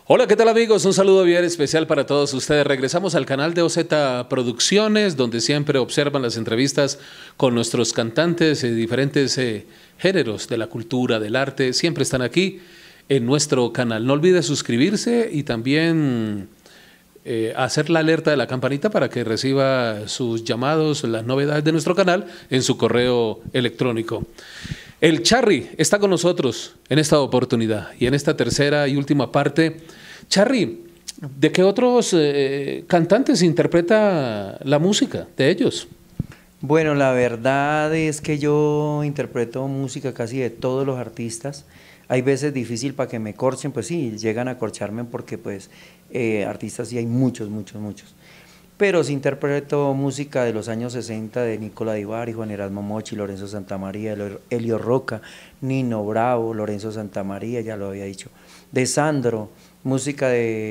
Hola, ¿qué tal amigos? Un saludo bien especial para todos ustedes. Regresamos al canal de OZ Producciones, donde siempre observan las entrevistas con nuestros cantantes de diferentes géneros de la cultura, del arte. Siempre están aquí en nuestro canal. No olvide suscribirse y también hacer la alerta de la campanita para que reciba sus llamados, las novedades de nuestro canal en su correo electrónico. El Charry está con nosotros en esta oportunidad y en esta tercera y última parte. Charry, ¿de qué otros cantantes interpreta la música de ellos? Bueno, la verdad es que yo interpreto música casi de todos los artistas. Hay veces difícil para que me corchen, pues sí, llegan a corcharme porque pues artistas sí hay muchos. Pero sí interpreto música de los años 60 de Nicola Di Bari, Juan Erasmo Mochi, Lorenzo Santamaría, Elio Roca, Nino Bravo, Lorenzo Santamaría, ya lo había dicho, de Sandro, música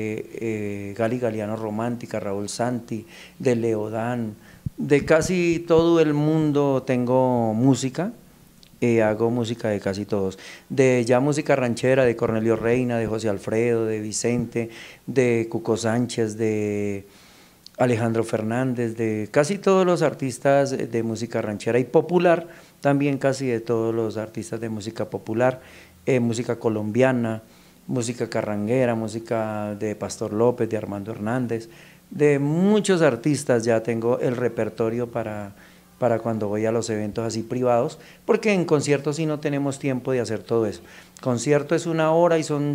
de Gali Galiano Romántica, Raúl Santi, de Leodán, de casi todo el mundo tengo música. Hago música de casi todos, de ya música ranchera, de Cornelio Reina, de José Alfredo, de Vicente, de Cuco Sánchez, de Alejandro Fernández, de casi todos los artistas de música ranchera y popular, también casi de todos los artistas de música popular, música colombiana, música carranguera, música de Pastor López, de Armando Hernández, de muchos artistas ya tengo el repertorio para cuando voy a los eventos así privados, porque en conciertos sí no tenemos tiempo de hacer todo eso. Concierto es 1 hora y son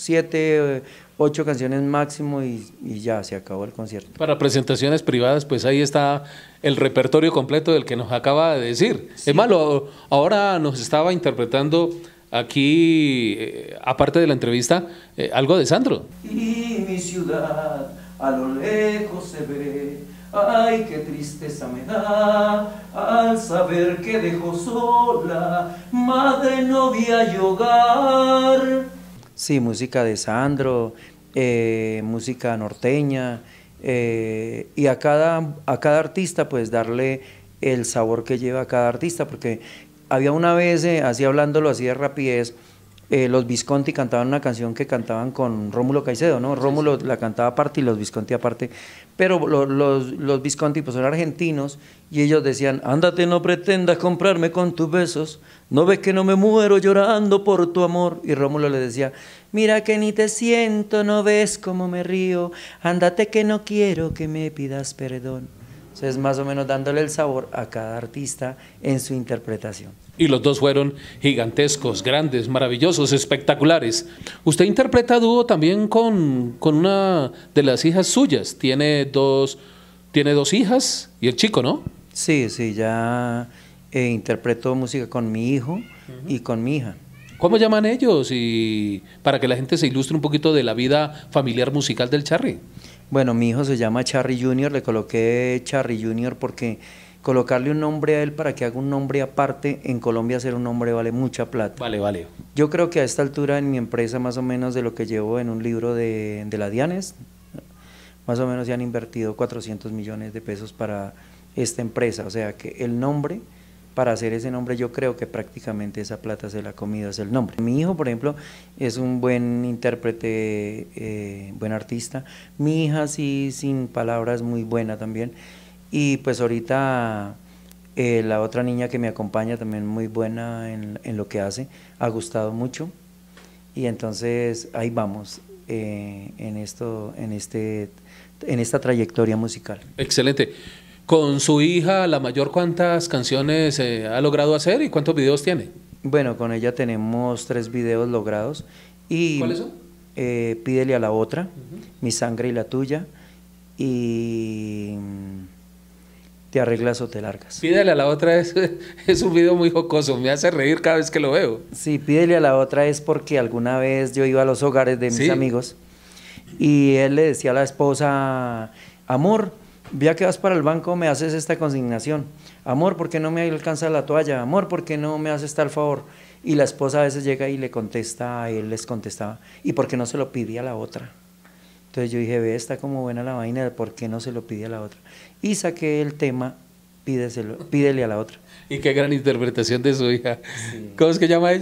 7, 8 canciones máximo y ya se acabó el concierto. Para presentaciones privadas, pues ahí está el repertorio completo del que nos acaba de decir. Sí. Es malo, ahora nos estaba interpretando aquí, aparte de la entrevista, algo de Sandro. Y mi ciudad a lo lejos se ve. Ay, qué tristeza me da al saber que dejó sola madre, novia y hogar. Sí, música de Sandro, música norteña, y a cada artista pues darle el sabor que lleva a cada artista, porque había una vez, así hablándolo así de rapidez, los Visconti cantaban una canción que cantaban con Rómulo Caicedo, ¿no? Rómulo la cantaba aparte y los Visconti aparte, pero los Visconti pues son argentinos y ellos decían, ándate, no pretendas comprarme con tus besos, no ves que no me muero llorando por tu amor, y Rómulo le decía, mira que ni te siento, no ves cómo me río, ándate que no quiero que me pidas perdón. Entonces, más o menos dándole el sabor a cada artista en su interpretación. Y los dos fueron gigantescos, grandes, maravillosos, espectaculares. Usted interpreta dúo también con una de las hijas suyas. Tiene dos hijas y el chico, ¿no? Sí, ya interpreto música con mi hijo y con mi hija. ¿Cómo llaman ellos? Y para que la gente se ilustre un poquito de la vida familiar musical del Charry. Bueno, mi hijo se llama Charry Junior, le coloqué Charry Junior porque colocarle un nombre a él para que haga un nombre aparte, en Colombia hacer un nombre vale mucha plata. Vale. Yo creo que a esta altura en mi empresa, más o menos de lo que llevo en un libro de la Dianes, más o menos ya han invertido 400 millones de pesos para esta empresa, o sea que el nombre, para hacer ese nombre, yo creo que prácticamente esa plata se la ha comido, es el nombre. Mi hijo, por ejemplo, es un buen intérprete, buen artista. Mi hija, sí, sin palabras, muy buena también. Y pues ahorita la otra niña que me acompaña también muy buena en lo que hace, ha gustado mucho. Y entonces ahí vamos en esta trayectoria musical. Excelente. Con su hija, la mayor, ¿cuántas canciones ha logrado hacer y cuántos videos tiene? Bueno, con ella tenemos 3 videos logrados. Y, ¿cuáles son? Pídele a la otra, Mi sangre y la tuya, y Te arreglas o te largas. Pídele a la otra es un video muy jocoso, me hace reír cada vez que lo veo. Sí, Pídele a la otra es porque alguna vez yo iba a los hogares de mis amigos y él le decía a la esposa, amor, ya que vas para el banco me haces esta consignación, amor, ¿por qué no me alcanza la toalla? Amor, ¿por qué no me haces tal favor? Y la esposa a veces llega y le contesta, él les contestaba, ¿y por qué no se lo pide a la otra? Entonces yo dije, ve, está como buena la vaina de por qué no se lo pide a la otra. Y saqué el tema, pídele a la otra. Y qué gran interpretación de su hija. Sí. ¿Cómo es que llama ella?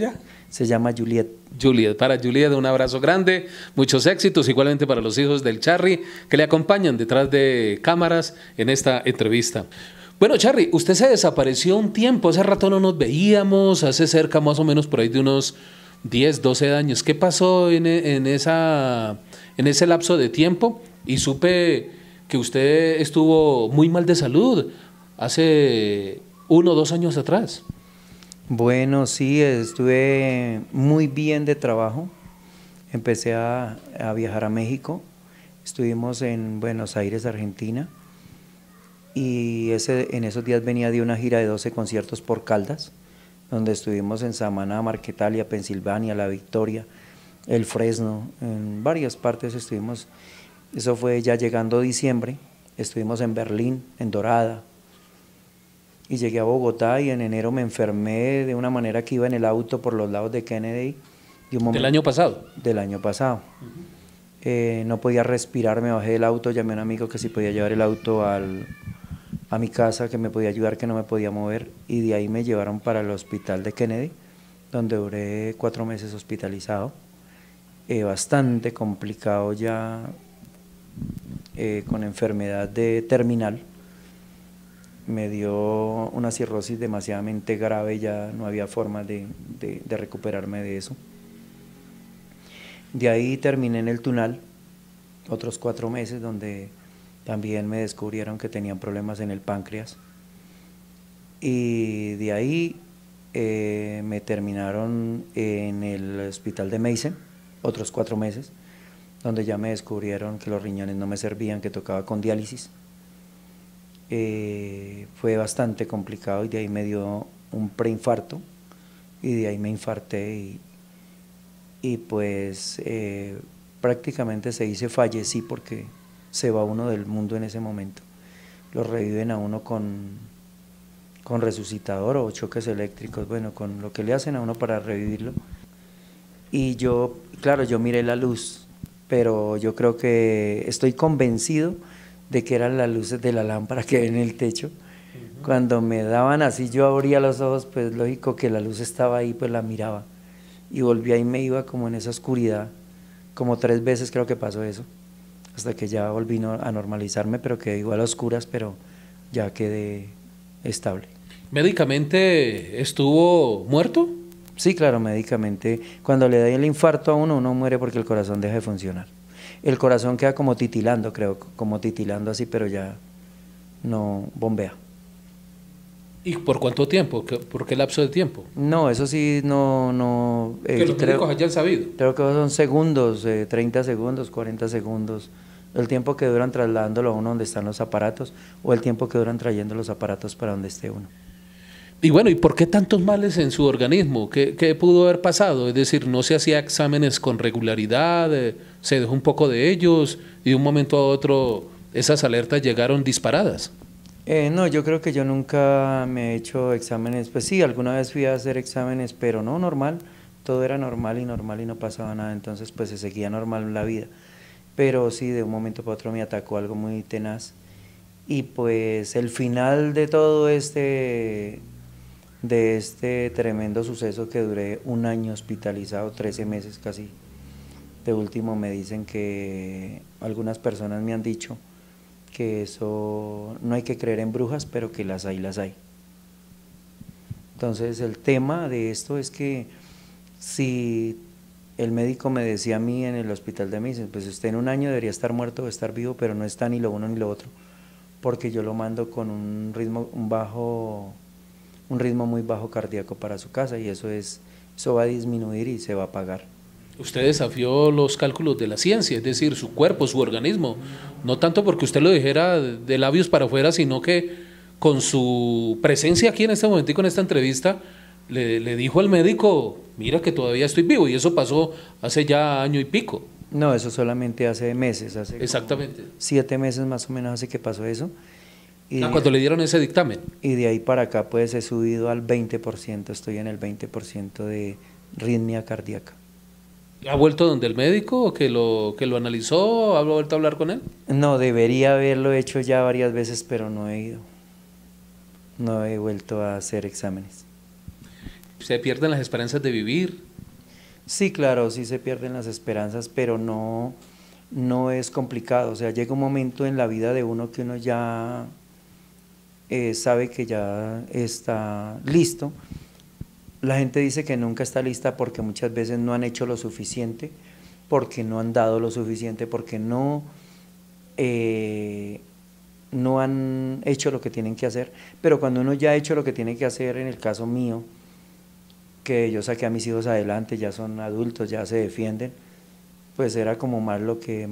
Se llama Juliet. Juliet, para Juliet un abrazo grande, muchos éxitos, igualmente para los hijos del Charry que le acompañan detrás de cámaras en esta entrevista. Bueno, Charry, usted se desapareció un tiempo, hace rato no nos veíamos, hace cerca más o menos por ahí de unos 10, 12 años. ¿Qué pasó en ese lapso de tiempo? Y supe que usted estuvo muy mal de salud hace 1 o 2 años atrás. Bueno, sí, estuve muy bien de trabajo. Empecé a viajar a México. Estuvimos en Buenos Aires, Argentina. Y en esos días venía de una gira de 12 conciertos por Caldas, donde estuvimos en Samaná, Marquetalia, Pensilvania, La Victoria, El Fresno, en varias partes estuvimos. Eso fue ya llegando diciembre. Estuvimos en Berlín, en Dorada. Y llegué a Bogotá y en enero me enfermé de una manera que iba en el auto por los lados de Kennedy. ¿Del año pasado? Del año pasado. No podía respirar, me bajé del auto, llamé a un amigo que si podía llevar el auto a mi casa, que me podía ayudar, que no me podía mover, y de ahí me llevaron para el hospital de Kennedy, donde duré 4 meses hospitalizado. Bastante complicado ya, con enfermedad terminal. Me dio una cirrosis demasiadamente grave, ya no había forma de recuperarme de eso. De ahí terminé en el Tunal, otros 4 meses, donde también me descubrieron que tenían problemas en el páncreas. Y de ahí me terminaron en el hospital de Meissen, otros 4 meses, donde ya me descubrieron que los riñones no me servían, que tocaba con diálisis. Fue bastante complicado y de ahí me dio un preinfarto y de ahí me infarté y pues prácticamente se dice fallecí porque se va uno del mundo en ese momento. Lo reviven a uno con resucitador o choques eléctricos, bueno, con lo que le hacen a uno para revivirlo. Y yo, claro, yo miré la luz, pero yo creo que estoy convencido de que eran las luces de la lámpara que hay en el techo. Cuando me daban así, yo abría los ojos, pues lógico que la luz estaba ahí, pues la miraba. Y volvía y me iba como en esa oscuridad, como 3 veces creo que pasó eso, hasta que ya volví a normalizarme, pero quedé igual a oscuras, pero ya quedé estable. ¿Médicamente estuvo muerto? Sí, claro, médicamente. Cuando le da el infarto a uno muere porque el corazón deja de funcionar. El corazón queda como titilando, creo, como titilando así, pero ya no bombea. ¿Y por cuánto tiempo? ¿Por qué lapso de tiempo? No, eso sí, no. Que los médicos hayan sabido. Creo que son segundos, 30 segundos, 40 segundos. El tiempo que duran trasladándolo a uno donde están los aparatos o el tiempo que duran trayendo los aparatos para donde esté uno. Y bueno, ¿y por qué tantos males en su organismo? ¿Qué pudo haber pasado? Es decir, ¿no se hacía exámenes con regularidad? ¿Se dejó un poco de ellos? Y de un momento a otro esas alertas llegaron disparadas. No, yo creo que yo nunca me he hecho exámenes. Pues sí, alguna vez fui a hacer exámenes, pero no normal. Todo era normal y no pasaba nada. Entonces pues se seguía normal la vida. Pero sí, de un momento para otro me atacó algo muy tenaz. Y pues el final de todo de este tremendo suceso, que duré 1 año hospitalizado, 13 meses casi. De último me dicen que algunas personas me han dicho que eso no hay que creer en brujas, pero que las hay, las hay. Entonces el tema de esto es que si el médico me decía a mí en el hospital de Meissen, pues usted en 1 año debería estar muerto o estar vivo, pero no está ni lo uno ni lo otro, porque yo lo mando con un ritmo muy bajo cardíaco para su casa, y eso va a disminuir y se va a apagar. Usted desafió los cálculos de la ciencia, es decir, su cuerpo, su organismo, no tanto porque usted lo dijera de labios para afuera, sino que con su presencia aquí en este momentico, en esta entrevista, le dijo al médico, mira que todavía estoy vivo, y eso pasó hace ya 1 año y pico. No, eso solamente hace meses, Exactamente. 7 meses más o menos hace que pasó eso. Y cuando le dieron ese dictamen. Y de ahí para acá pues he subido al 20%, estoy en el 20% de arritmia cardíaca. ¿Ha vuelto donde el médico o que lo analizó? ¿Ha vuelto a hablar con él? No, debería haberlo hecho ya varias veces, pero no he ido. No he vuelto a hacer exámenes. Se pierden las esperanzas de vivir. Sí, claro, sí se pierden las esperanzas, pero no, no es complicado. O sea, llega un momento en la vida de uno que uno ya sabe que ya está listo. La gente dice que nunca está lista porque muchas veces no han hecho lo suficiente, porque no han dado lo suficiente, porque no, no han hecho lo que tienen que hacer. Pero cuando uno ya ha hecho lo que tiene que hacer, en el caso mío, que yo saqué a mis hijos adelante, ya son adultos, ya se defienden, pues era como más lo que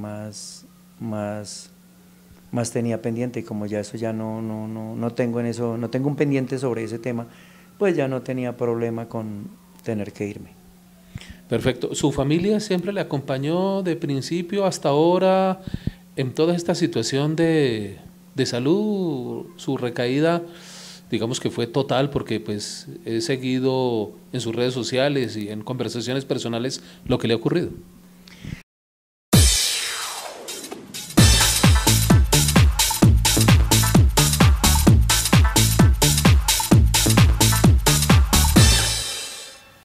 más tenía pendiente, y como ya eso ya no tengo en eso, no tengo un pendiente sobre ese tema, pues ya no tenía problema con tener que irme. Perfecto. ¿Su familia siempre le acompañó de principio hasta ahora en toda esta situación de salud? Su recaída, digamos que fue total, porque pues he seguido en sus redes sociales y en conversaciones personales lo que le ha ocurrido.